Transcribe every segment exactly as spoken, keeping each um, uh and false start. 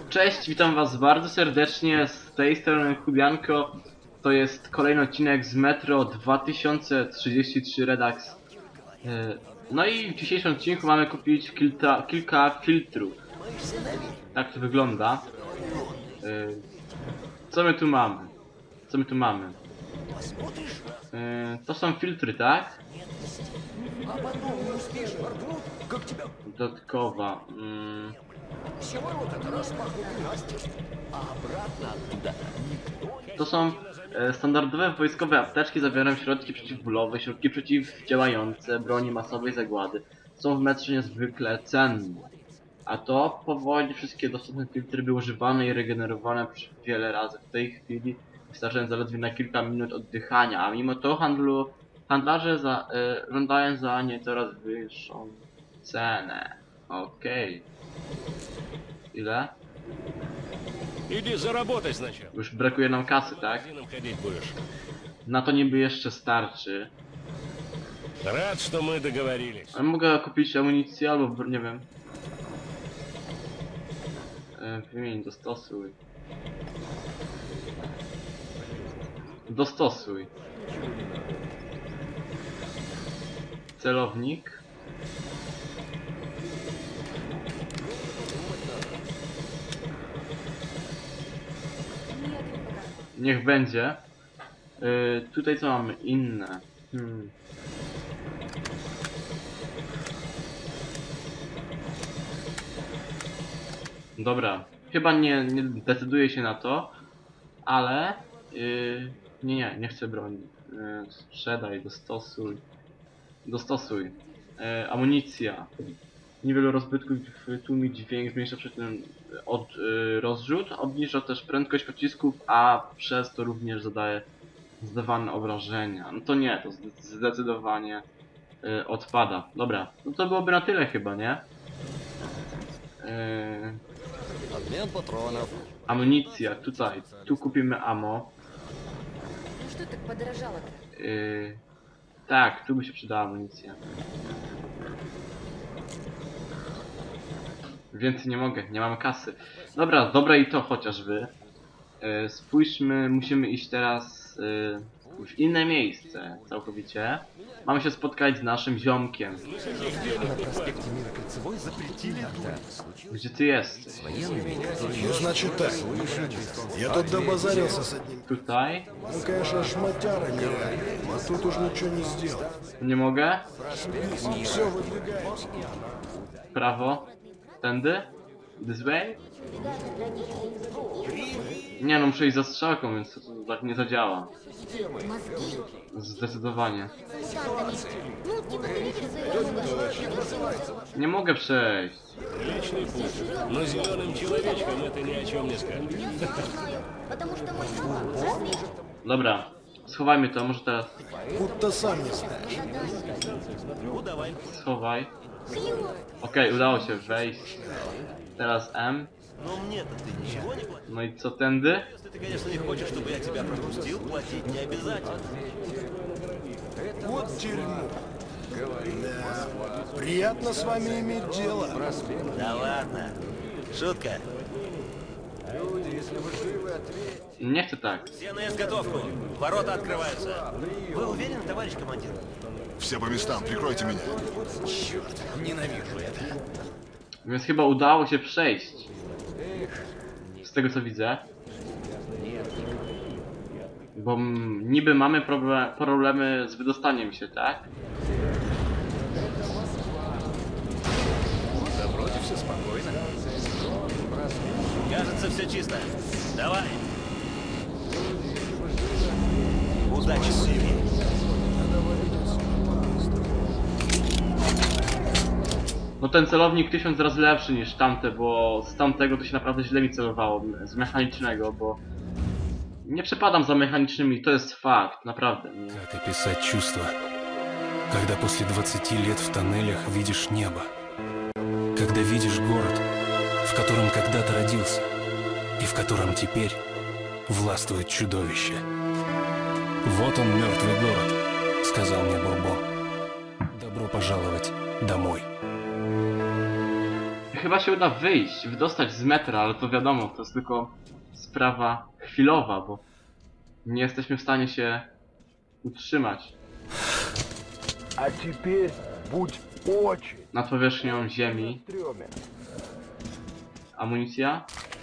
Cześć, witam was bardzo serdecznie, z tej strony Kubianko. To jest kolejny odcinek z Metro dwa tysiące trzydzieści trzy Redux. No i w dzisiejszym odcinku mamy kupić kilka, kilka filtrów. Tak to wygląda. Co my tu mamy? Co my tu mamy? To są filtry, tak? Dodatkowa. Mm. To są e, standardowe wojskowe apteczki, zawierają środki przeciwbólowe, środki przeciwdziałające, broni masowej zagłady. Są w metrze niezwykle cenne. A to powoli wszystkie dostępne filtry były używane i regenerowane wiele razy. W tej chwili wystarczając zaledwie na kilka minut oddychania, a mimo to handlu, handlarze za, e, żądają za nie coraz wyższą cenę. Okej. Okay. Ile? Иди заработай сначала. Już brakuje nam kasy, tak? Na to niby jeszcze starczy. Рад, что мы договорились. Ale mogę kupić amunicję albo, nie wiem. E, wymień, dostosuj. Dostosuj. Celownik. Niech będzie. Yy, tutaj co mamy? Inne. Hmm. Dobra. Chyba nie, nie decyduję się na to, ale yy, nie, nie, nie chcę broni. Yy, sprzedaj, dostosuj. Dostosuj. Yy, amunicja. Niewielu rozbytków tłumi dźwięk, zmniejsza przy tym od, y, rozrzut, obniża też prędkość pocisków, a przez to również zadaje zdawane obrażenia. No to nie, to zdecydowanie y, odpada. Dobra, no to byłoby na tyle chyba, nie? Y, amunicja, tutaj, tu kupimy ammo. Y, tak, tu by się przydała amunicja. Więcej nie mogę, nie mamy kasy. Dobra, dobra i to chociażby. E, spójrzmy, musimy iść teraz e, w inne miejsce całkowicie. Mamy się spotkać z naszym ziomkiem. Gdzie ty jesteś? Ну, значит так. Я тут добазарился с одним. Tutaj? Ну, конечно, шматяра не рай, а тут уж ничего не сделал. Nie mogę? Все, выдвигаемся. Prawo? Tędy? This way? Nie no, muszę iść za strzałką, więc to, to tak nie zadziała. Zdecydowanie. Nie mogę przejść. Но зеленым человечкам это ни о чем не скажет. Dobra, schowajmy to, może teraz. Будто сам не знаешь. Schowaj. Okej, okay, udało się wejść. Teraz M. No i co tędy? Вот дерьмо. Да, приятно с вами иметь дело. Да ладно. Шутка. Nie chcę tak. Все на изготовку. Ворота открываются. Вы уверены, товарищ командир? Все по местам, прикройте меня. Черт, ненавижу это. Więc chyba udało się przejść. Z tego co widzę. Bo niby mamy proble problemy z wydostaniem się, tak? Да вроде все спокойно. Кажется, все чисто. Давай. Удачи, Сиви. No ten celownik tysiąc razy lepszy niż tamte, bo z tamtego to się naprawdę źle mi celowało, z mechanicznego, bo nie przepadam za mechanicznymi, to jest fakt, naprawdę. Nie. Как описать чувство, когда после двадцати лет в тоннелях видишь небо, когда видишь город, в котором когда-то родился, и в котором теперь властвует чудовище. Вот он, мертвый город, сказал мне Бурбон. Добро пожаловать домой. chyba się uda wyjść, wydostać z metra, ale to wiadomo, to jest tylko sprawa chwilowa, bo nie jesteśmy w stanie się utrzymać А теперь будь очень nad powierzchnią ziemi. стрёмен. Amunicja?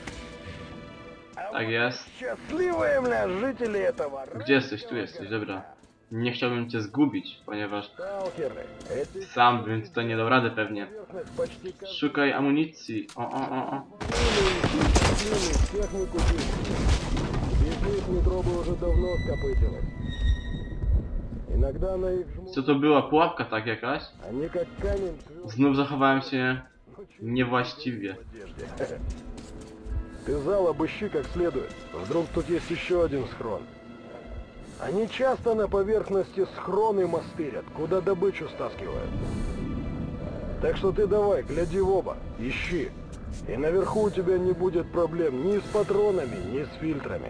Tak jest. Счастливые, бля, жители этого Gdzie jesteś? Tu jesteś, dobra. Nie chciałbym cię zgubić, ponieważ сталкеры. Эти sam bym tutaj nie dał rady pewnie. поверхность почти как Szukaj amunicji. O, o, o, o. технику без них метро бы уже давно скопытилось. Иногда на их жмут, Co to była? Pułapka tak jakaś? они как камень твердый Znów zachowałem się niewłaściwie. в одежде. Ты зал обыщи как следует. Вдруг тут есть еще один схрон. Они часто на поверхности схроны мастырят, куда добычу стаскивают. Так что ты давай, гляди в оба, ищи. И наверху у тебя не будет проблем ни с патронами, ни с фильтрами.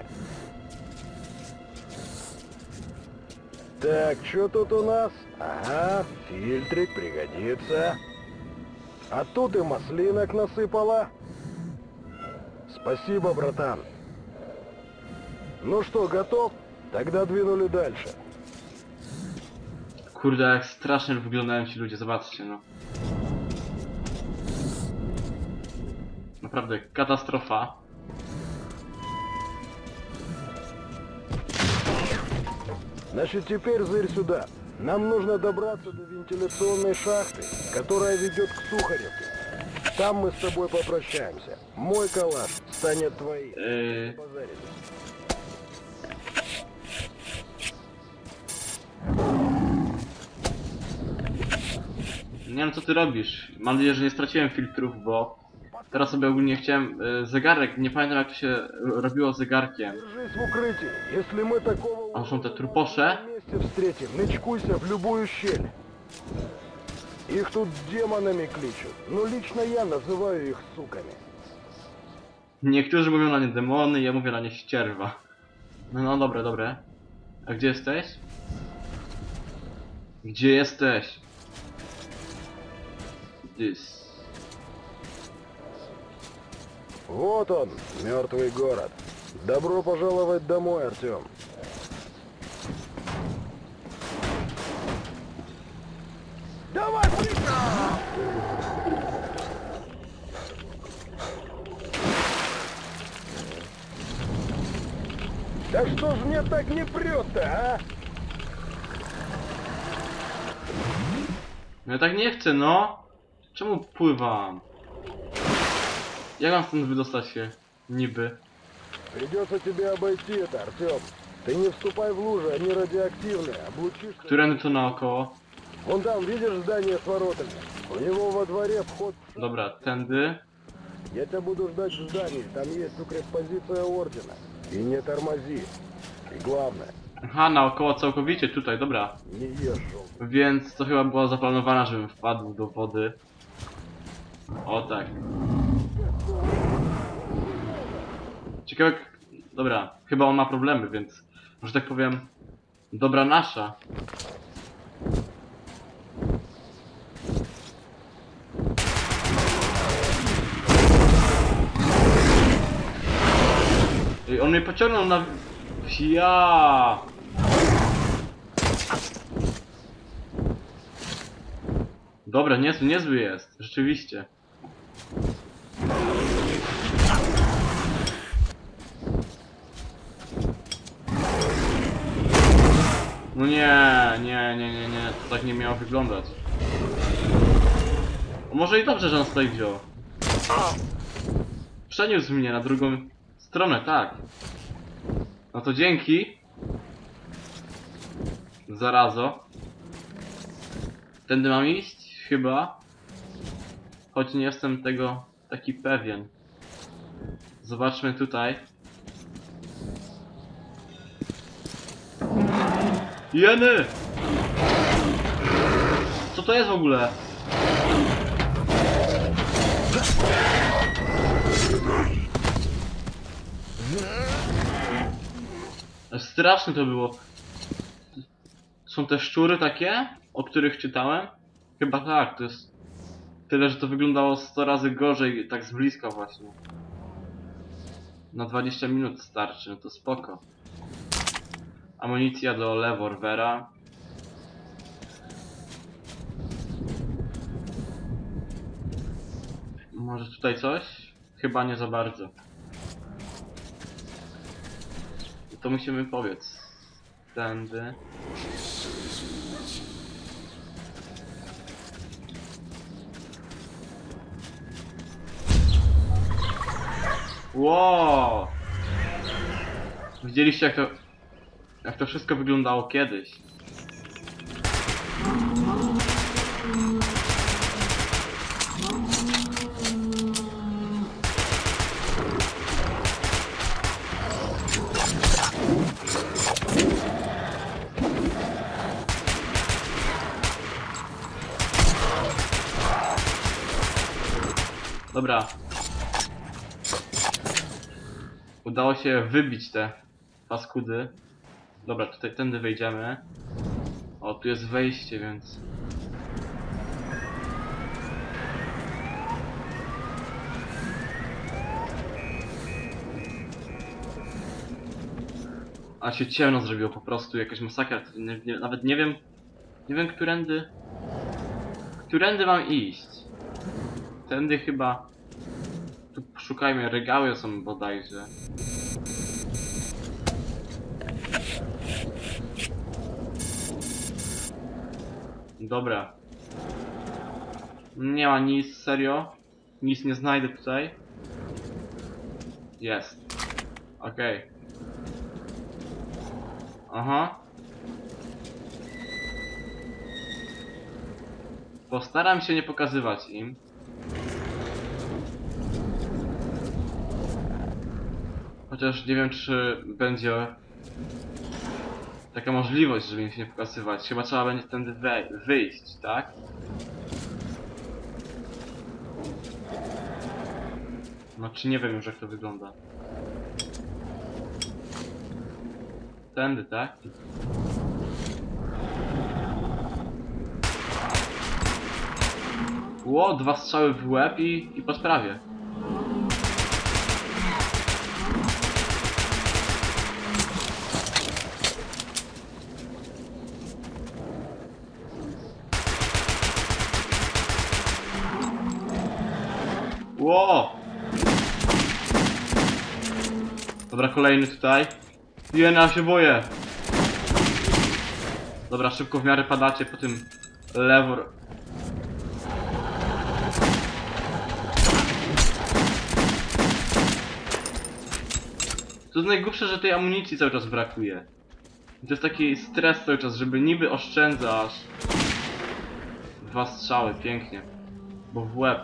Так, что тут у нас? Ага, фильтрик пригодится. А тут и маслинок насыпала. Спасибо, братан. Ну что, готов? Тогда двинули дальше. Kurde, jak strasznie wyglądają ci ludzie, zobaczcie no. Naprawdę katastrofa. Значит, теперь зырь сюда. Нам нужно добраться до вентиляционной шахты, которая ведет к Сухаревке. Там мы с тобой попрощаемся. Мой калаш станет твоим. Yy, Базарили. nie wiem co ty robisz. Mam nadzieję, że nie straciłem filtrów, bo teraz sobie ogólnie chciałem yy, zegarek. Nie pamiętam jak to się robiło zegarkiem. Держись в укрытии. Если мы такого А что, это урода трупоше? вместе встретим, нычкуйся в любую щель. Их тут демонами кличут, но лично я называю их суками. Niektórzy mówią na nie demony, ja mówię na nie ścierwa. No, no dobre, dobre. A gdzie jesteś? Gdzie jesteś? This. Вот он, мертвый город. Добро пожаловать домой, Артем. Давай, Да что ж мне так не прет-то, а? No ja tak nie chcę, no. Czemu pływam? Jak mam stąd wydostać się? Niby. Придется тебе обойти это, Артем. Ты не вступай в лужи, они радиоактивные, облучишься. Którędy to naokoło? Вон там, видишь здание с воротами? У него во дворе вход. Dobra, tędy. Я тебя буду ждать в здании, там есть укреппозиция ордена. И не тормози. И главное, Aha, naokoło całkowicie tutaj, dobra. не ешь желтый. Więc to chyba była zaplanowana, żebym wpadł do wody. O tak. Ciekawe jak... Dobra, chyba on ma problemy, więc... Że tak powiem... Dobra nasza. Ej, on mnie pociągnął na... Ja. Dobra, niezły, niezły jest, rzeczywiście. No nie, nie, nie, nie, nie, to tak nie miało wyglądać. O, może i dobrze, że on tutaj wziął. Przeniósł mnie na drugą stronę, tak. No to dzięki. Zarazo. Tędy mam iść? Chyba. Choć nie jestem tego taki pewien. Zobaczmy tutaj. Jeny! Co to jest w ogóle? Straszne to było. Są te szczury takie, o których czytałem? Chyba tak, to jest Tyle, że to wyglądało sto razy gorzej, tak z bliska właśnie. Na dwadzieścia minut starczy, no to spoko. Amunicja do rewolwera. Może tutaj coś? Chyba nie za bardzo. To musimy powiedz. Tędy. Wow! Widzieliście jak to... jak to wszystko wyglądało kiedyś. Dobra. Udało się wybić te paskudy. Dobra, tutaj tędy wejdziemy. O, tu jest wejście, więc... A się ciemno zrobiło po prostu, jakaś masakra. Nie, nie, nawet nie wiem... Nie wiem, którędy... Którędy mam iść? Tędy chyba... Tu szukajmy, regały są bodajże. Dobra. Nie ma nic, serio? Nic nie znajdę tutaj? Jest. Okej. Okay. Aha. Postaram się nie pokazywać im. Chociaż nie wiem, czy będzie taka możliwość, żeby im się nie pokazywać. Chyba trzeba będzie tędy wyjść, tak? No czy nie wiem już jak to wygląda. Tędy, tak? Ło, dwa strzały w łeb i, i po sprawie. Ło! Dobra, kolejny tutaj. Jena, się boję. Dobra, szybko w miarę padacie po tym lewor. To jest najgłupsze, że tej amunicji cały czas brakuje. I to jest taki stres cały czas, żeby niby oszczędzasz. Dwa strzały, pięknie. Bo w łeb.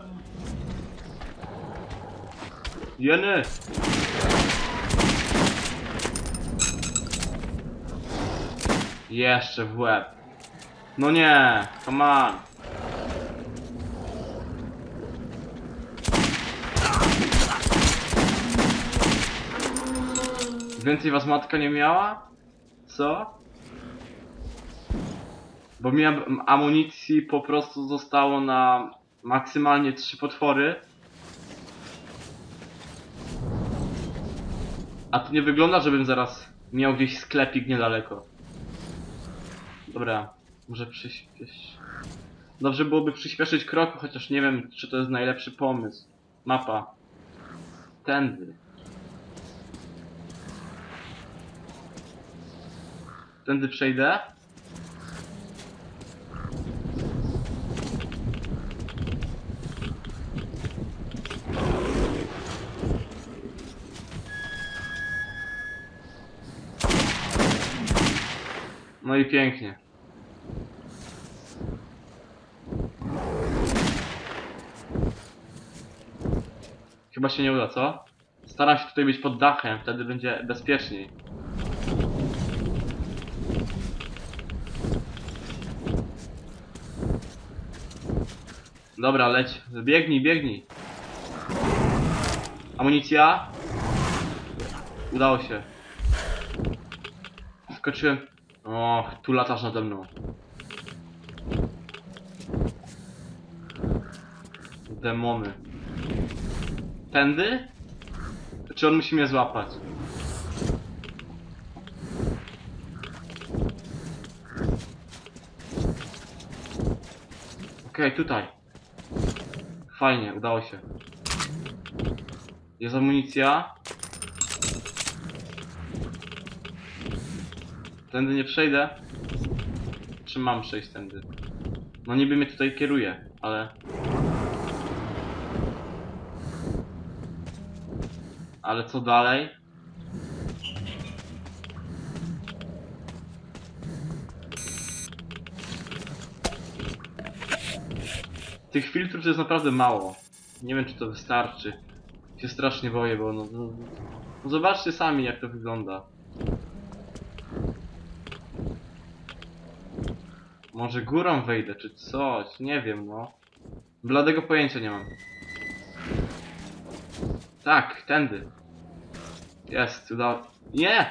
Jeny! Jeszcze w łeb. No nie, come on. Więcej was matka nie miała? Co? Bo mi amunicji po prostu zostało na maksymalnie trzy potwory. A to nie wygląda, żebym zaraz miał gdzieś sklepik niedaleko. Dobra, może przyspiesz... Dobrze byłoby przyspieszyć kroku, chociaż nie wiem, czy to jest najlepszy pomysł. Mapa. Tędy. Tędy przejdę? No i pięknie. Chyba się nie uda, co? Staram się tutaj być pod dachem, wtedy będzie bezpieczniej. Dobra, leć. Biegnij, biegnij. Amunicja? Udało się. Skoczyłem. O, tu latasz nade mną. Demony. Tędy? Czy on musi mnie złapać? Okej, okay, tutaj. Fajnie, udało się. Jest amunicja. Tędy nie przejdę. Czy mam przejść tędy? No niby mnie tutaj kieruje, ale... Ale co dalej? Tych filtrów jest naprawdę mało. Nie wiem, czy to wystarczy. Się strasznie boję, bo no, no, no zobaczcie sami, jak to wygląda. Może górą wejdę, czy coś, nie wiem, no. Bladego pojęcia nie mam. Tak, tędy. Jest, udało... Nie!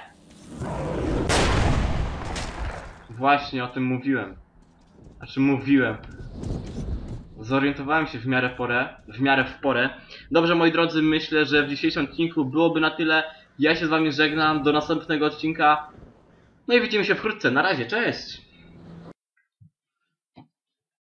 Właśnie o tym mówiłem. Znaczy mówiłem. Zorientowałem się w miarę porę, w miarę w porę. Dobrze, moi drodzy, myślę, że w dzisiejszym odcinku byłoby na tyle. Ja się z wami żegnam, do następnego odcinka. No i widzimy się wkrótce, na razie, cześć!